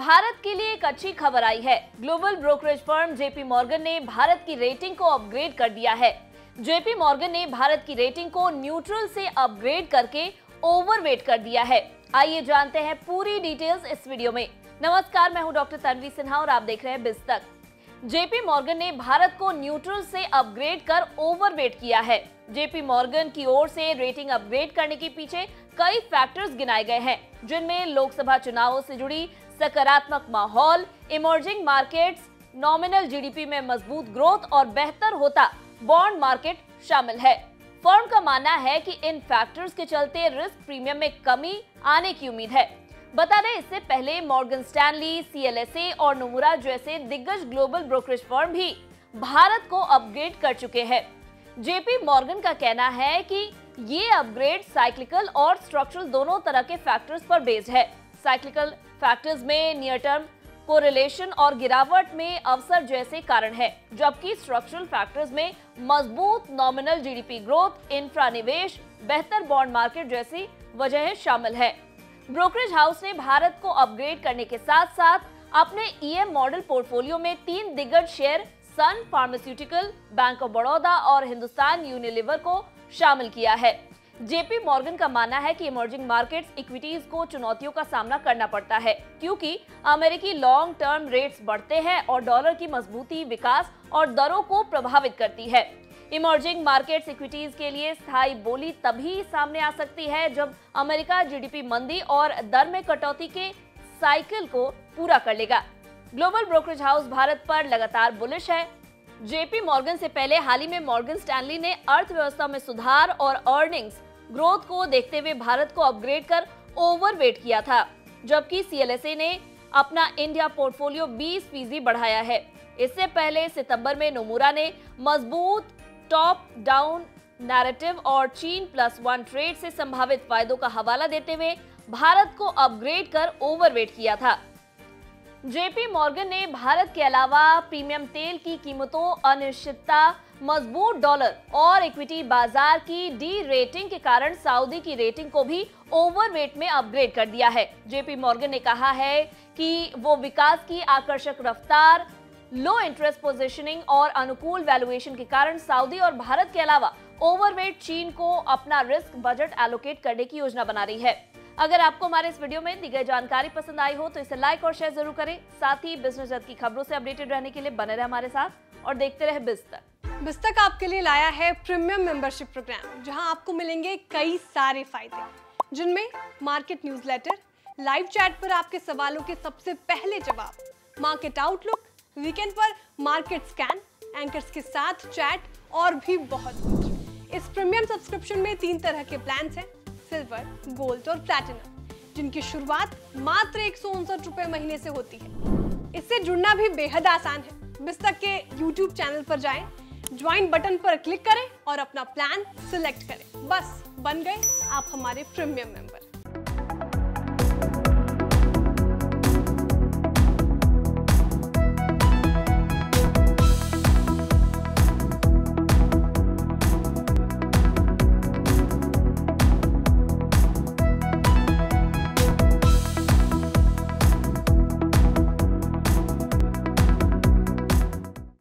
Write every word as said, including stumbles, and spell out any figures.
भारत के लिए एक अच्छी खबर आई है। Global brokerage firm JP Morgan ने भारत की रेटिंग को अपग्रेड कर दिया है। जेपी मॉर्गन ने भारत की रेटिंग को न्यूट्रल से अपग्रेड करके ओवरवेट कर दिया है। आइए जानते हैं पूरी डिटेल्स इस वीडियो में। नमस्कार, मैं हूं डॉक्टर तन्वी सिन्हा और आप देख रहे हैं बिज तक। जेपी मॉर्गन ने भारत को न्यूट्रल से अपग्रेड कर ओवरवेट किया है। जेपी मॉर्गन की ओर से रेटिंग अपग्रेड करने के पीछे कई फैक्टर्स गिनाए गए हैं, जिनमें लोकसभा चुनावों से जुड़ी सकारात्मक माहौल, इमर्जिंग मार्केट्स, नॉमिनल जीडीपी में मजबूत ग्रोथ और बेहतर होता बॉन्ड मार्केट शामिल है। फर्म का मानना है कि इन फैक्टर्स के चलते रिस्क प्रीमियम में कमी आने की उम्मीद है। बता दें, इससे पहले मॉर्गन स्टैनली, सीएलएसए और नोमुरा जैसे दिग्गज ग्लोबल ब्रोकरेज फर्म भी भारत को अपग्रेड कर चुके हैं। जेपी मॉर्गन का कहना है कि ये अपग्रेड साइक्लिकल और स्ट्रक्चरल दोनों तरह के फैक्टर्स पर बेस्ड है। साइक्लिकल फैक्टर्स में नियर टर्म कोरिलेशन और गिरावट में अवसर जैसे कारण है, जबकि स्ट्रक्चरल फैक्टर्स में मजबूत नॉमिनल जीडीपी ग्रोथ, इंफ्रा निवेश, बेहतर बॉन्ड मार्केट जैसी वजहें शामिल है। ब्रोकरेज हाउस ने भारत को अपग्रेड करने के साथ साथ अपने ईएम मॉडल पोर्टफोलियो में तीन दिग्गज शेयर सन फार्मास्यूटिकल, बैंक ऑफ बड़ौदा और हिंदुस्तान यूनिलीवर को शामिल किया है। जेपी मॉर्गन का मानना है कि इमर्जिंग मार्केट्स इक्विटीज को चुनौतियों का सामना करना पड़ता है, क्योंकि अमेरिकी लॉन्ग टर्म रेट्स बढ़ते हैं और डॉलर की मजबूती विकास और दरों को प्रभावित करती है। इमर्जिंग मार्केट्स इक्विटीज के लिए स्थायी बोली तभी सामने आ सकती है जब अमेरिका जीडीपी मंदी और दर में कटौती के साइकिल को पूरा कर लेगा। ग्लोबल ब्रोकरेज हाउस भारत पर लगातार बुलिश है। जेपी मॉर्गन से पहले हाल ही में मॉर्गन स्टैनली ने अर्थव्यवस्था में सुधार और अर्निंग्स ग्रोथ को देखते हुए भारत को अपग्रेड कर ओवरवेट किया था, जबकि सीएलएसए ने अपना इंडिया पोर्टफोलियो बीस फीसदी बढ़ाया है। इससे पहले सितंबर में नोमुरा ने मजबूत टॉप डाउन नैरेटिव और चीन प्लस वन ट्रेड से संभावित फायदों का हवाला देते हुए भारत को अपग्रेड कर ओवरवेट किया था। जेपी मॉर्गन ने भारत के अलावा प्रीमियम तेल की कीमतों, अनिश्चितता, मजबूत डॉलर और इक्विटी बाजार की डी रेटिंग के कारण सऊदी की रेटिंग को भी ओवरवेट में अपग्रेड कर दिया है। जेपी मॉर्गन ने कहा है कि वो विकास की आकर्षक रफ्तार, लो इंटरेस्ट पोजीशनिंग और अनुकूल वैल्यूएशन के कारण सऊदी और भारत के अलावा ओवरवेट चीन को अपना रिस्क बजट एलोकेट करने की योजना बना रही है। अगर आपको हमारे इस वीडियो में दी गई जानकारी पसंद आई हो तो इसे लाइक और शेयर जरूर करें। साथ ही बिजनेस जगत की खबरों से अपडेटेड रहने के लिए बने रहे हमारे साथ और देखते रहे बिज तक। बिज तक आपके लिए लाया है प्रीमियम मेंबरशिप प्रोग्राम, जहां आपको मिलेंगे कई सारे फायदे, जिनमें मार्केट न्यूज़लेटर, लाइव चैट पर आपके सवालों के सबसे पहले जवाब, मार्केट आउटलुक, वीकेंड पर मार्केट स्कैन, एंकर्स के साथ चैट और भी बहुत कुछ। इस प्रीमियम सब्सक्रिप्शन में तीन तरह के प्लान्स हैं, सिल्वर, गोल्ड और प्लैटिनम, जिनकी शुरुआत मात्र एक सौ उनसठ रुपए महीने से होती है। इससे जुड़ना भी बेहद आसान है। बिज तक के यूट्यूब चैनल पर जाएं, ज्वाइन बटन पर क्लिक करें और अपना प्लान सिलेक्ट करें। बस बन गए आप हमारे प्रीमियम मेंबर।